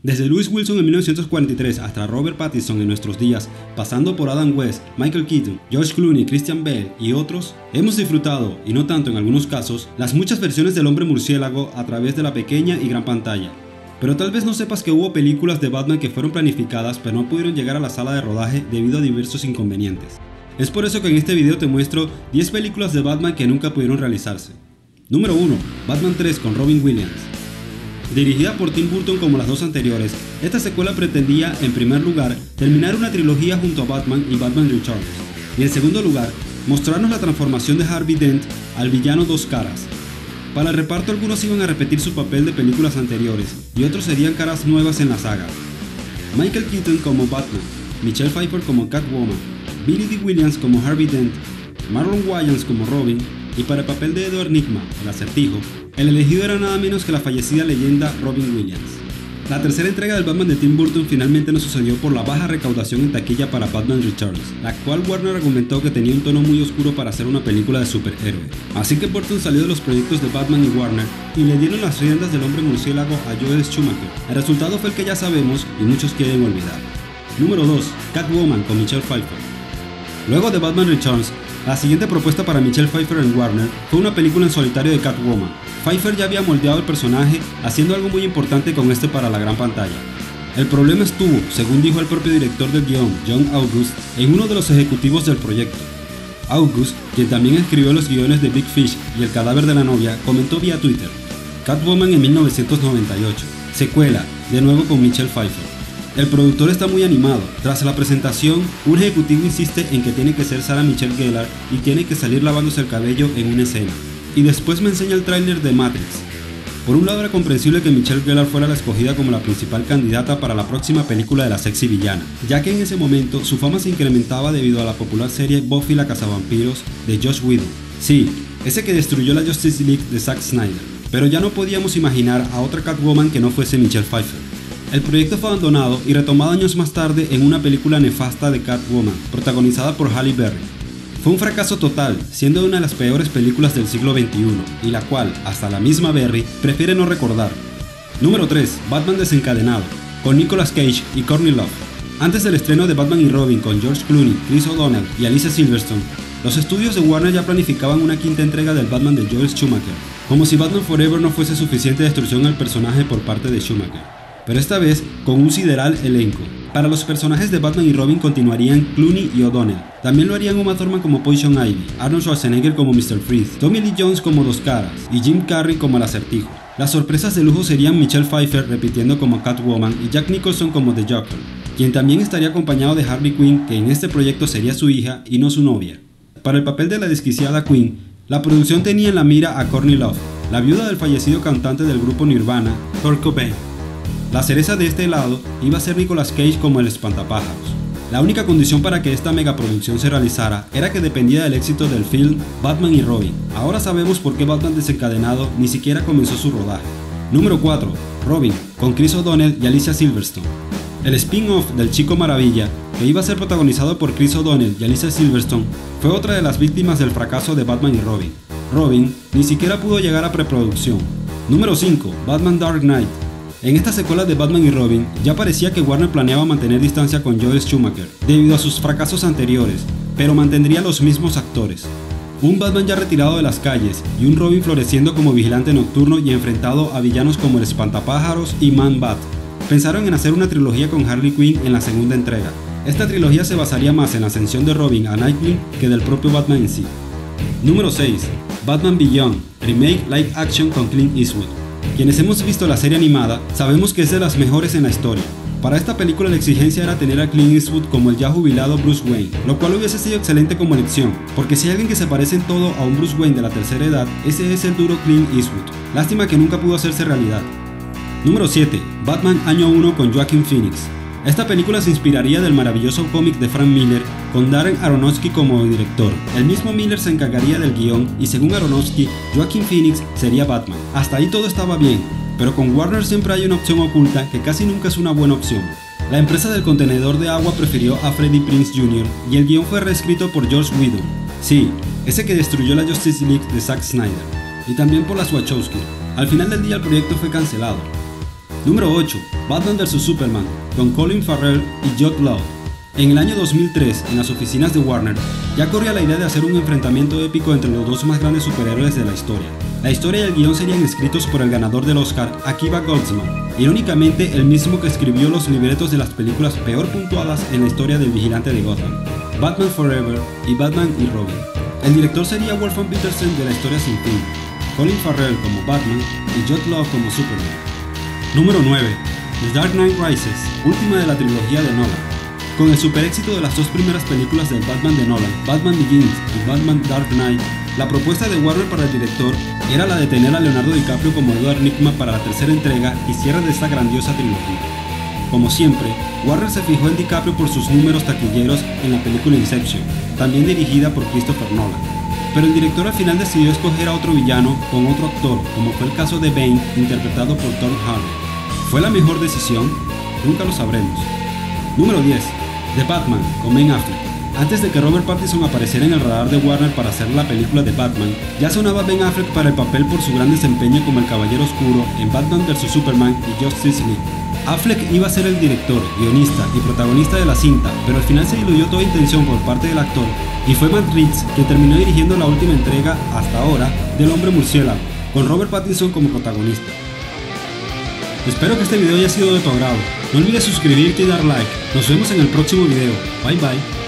Desde Lewis Wilson en 1943 hasta Robert Pattinson en nuestros días, pasando por Adam West, Michael Keaton, George Clooney, Christian Bale y otros, hemos disfrutado, y no tanto en algunos casos, las muchas versiones del hombre murciélago a través de la pequeña y gran pantalla. Pero tal vez no sepas que hubo películas de Batman que fueron planificadas pero no pudieron llegar a la sala de rodaje debido a diversos inconvenientes. Es por eso que en este video te muestro 10 películas de Batman que nunca pudieron realizarse. Número 1. Batman 3 con Robin Williams. Dirigida por Tim Burton como las dos anteriores, esta secuela pretendía, en primer lugar, terminar una trilogía junto a Batman y Batman Returns, y en segundo lugar, mostrarnos la transformación de Harvey Dent al villano Dos Caras. Para el reparto algunos iban a repetir su papel de películas anteriores, y otros serían caras nuevas en la saga. Michael Keaton como Batman, Michelle Pfeiffer como Catwoman, Billy Dee Williams como Harvey Dent, Marlon Wayans como Robin, y para el papel de Edward Nygma, el Acertijo, el elegido era nada menos que la fallecida leyenda Robin Williams. La tercera entrega del Batman de Tim Burton finalmente no sucedió por la baja recaudación en taquilla para Batman Returns, la cual Warner argumentó que tenía un tono muy oscuro para hacer una película de superhéroe. Así que Burton salió de los proyectos de Batman y Warner y le dieron las riendas del hombre murciélago a Joel Schumacher. El resultado fue el que ya sabemos y muchos quieren olvidar. Número 2. Catwoman con Michelle Pfeiffer. Luego de Batman Returns, la siguiente propuesta para Michelle Pfeiffer en Warner fue una película en solitario de Catwoman. Pfeiffer ya había moldeado el personaje haciendo algo muy importante con este para la gran pantalla. El problema estuvo, según dijo el propio director del guión, John August, en uno de los ejecutivos del proyecto. August, quien también escribió los guiones de Big Fish y El cadáver de la novia, comentó vía Twitter: Catwoman en 1998, secuela, de nuevo con Michelle Pfeiffer. El productor está muy animado. Tras la presentación, un ejecutivo insiste en que tiene que ser Sarah Michelle Gellar y tiene que salir lavándose el cabello en una escena. Y después me enseña el tráiler de Matrix. Por un lado era comprensible que Michelle Gellar fuera la escogida como la principal candidata para la próxima película de la sexy villana, ya que en ese momento su fama se incrementaba debido a la popular serie Buffy la cazavampiros de Joss Whedon. Sí, ese que destruyó la Justice League de Zack Snyder. Pero ya no podíamos imaginar a otra Catwoman que no fuese Michelle Pfeiffer. El proyecto fue abandonado y retomado años más tarde en una película nefasta de Catwoman, protagonizada por Halle Berry. Fue un fracaso total, siendo una de las peores películas del siglo XXI, y la cual, hasta la misma Berry, prefiere no recordar. Número 3. Batman desencadenado, con Nicolas Cage y Courtney Love. Antes del estreno de Batman y Robin con George Clooney, Chris O'Donnell y Alicia Silverstone, los estudios de Warner ya planificaban una quinta entrega del Batman de Joel Schumacher, como si Batman Forever no fuese suficiente destrucción al personaje por parte de Schumacher. Pero esta vez con un sideral elenco. Para los personajes de Batman y Robin continuarían Clooney y O'Donnell. También lo harían Uma Thurman como Poison Ivy, Arnold Schwarzenegger como Mr. Freeze, Tommy Lee Jones como Dos Caras y Jim Carrey como el Acertijo. Las sorpresas de lujo serían Michelle Pfeiffer repitiendo como Catwoman y Jack Nicholson como The Joker, quien también estaría acompañado de Harley Quinn, que en este proyecto sería su hija y no su novia. Para el papel de la desquiciada Quinn, la producción tenía en la mira a Courtney Love, la viuda del fallecido cantante del grupo Nirvana, Kurt Cobain. La cereza de este helado iba a ser Nicolas Cage como el espantapájaros. La única condición para que esta megaproducción se realizara era que dependía del éxito del film Batman y Robin. Ahora sabemos por qué Batman desencadenado ni siquiera comenzó su rodaje. Número 4. Robin, con Chris O'Donnell y Alicia Silverstone. El spin-off del Chico Maravilla, que iba a ser protagonizado por Chris O'Donnell y Alicia Silverstone, fue otra de las víctimas del fracaso de Batman y Robin. Robin ni siquiera pudo llegar a preproducción. Número 5. Batman Dark Knight. En esta secuela de Batman y Robin, ya parecía que Warner planeaba mantener distancia con Joel Schumacher, debido a sus fracasos anteriores, pero mantendría los mismos actores. Un Batman ya retirado de las calles, y un Robin floreciendo como vigilante nocturno y enfrentado a villanos como el Espantapájaros y Man-Bat. Pensaron en hacer una trilogía con Harley Quinn en la segunda entrega. Esta trilogía se basaría más en la ascensión de Robin a Nightwing que del propio Batman en sí. Número 6. Batman Beyond, remake live action con Clint Eastwood. Quienes hemos visto la serie animada sabemos que es de las mejores en la historia. Para esta película la exigencia era tener a Clint Eastwood como el ya jubilado Bruce Wayne, lo cual hubiese sido excelente como elección, porque si hay alguien que se parece en todo a un Bruce Wayne de la tercera edad, ese es el duro Clint Eastwood. Lástima que nunca pudo hacerse realidad. Número 7. Batman Año 1 con Joaquin Phoenix. Esta película se inspiraría del maravilloso cómic de Frank Miller, con Darren Aronofsky como director. El mismo Miller se encargaría del guión y según Aronofsky, Joaquin Phoenix sería Batman. Hasta ahí todo estaba bien, pero con Warner siempre hay una opción oculta que casi nunca es una buena opción. La empresa del contenedor de agua prefirió a Freddie Prinze Jr. y el guión fue reescrito por Joss Whedon. Sí, ese que destruyó la Justice League de Zack Snyder. Y también por las Wachowski. Al final del día el proyecto fue cancelado. Número 8. Batman vs Superman, con Colin Farrell y Jude Law. En el año 2003, en las oficinas de Warner, ya corría la idea de hacer un enfrentamiento épico entre los dos más grandes superhéroes de la historia. La historia y el guión serían escritos por el ganador del Oscar, Akiva Goldsman, irónicamente el mismo que escribió los libretos de las películas peor puntuadas en la historia del Vigilante de Gotham, Batman Forever y Batman y Robin. El director sería Wolfgang Petersen de La Historia Sin Fin, Colin Farrell como Batman y Jude Law como Superman. Número 9. The Dark Knight Rises, última de la trilogía de Nolan. Con el super éxito de las dos primeras películas del Batman de Nolan, Batman Begins y Batman Dark Knight, la propuesta de Warner para el director era la de tener a Leonardo DiCaprio como Edward Nygma para la tercera entrega y cierre de esta grandiosa trilogía. Como siempre, Warner se fijó en DiCaprio por sus números taquilleros en la película Inception, también dirigida por Christopher Nolan. Pero el director al final decidió escoger a otro villano con otro actor, como fue el caso de Bane, interpretado por Tom Hardy. ¿Fue la mejor decisión? Nunca lo sabremos. Número 10. The Batman, con Ben Affleck. Antes de que Robert Pattinson apareciera en el radar de Warner para hacer la película de Batman, ya sonaba Ben Affleck para el papel por su gran desempeño como el Caballero Oscuro en Batman vs Superman y Justice League. Affleck iba a ser el director, guionista y protagonista de la cinta, pero al final se diluyó toda intención por parte del actor y fue Matt Reeves quien terminó dirigiendo la última entrega, hasta ahora, del Hombre Murciélago, con Robert Pattinson como protagonista. Espero que este video haya sido de tu agrado. No olvides suscribirte y dar like. Nos vemos en el próximo video. Bye bye.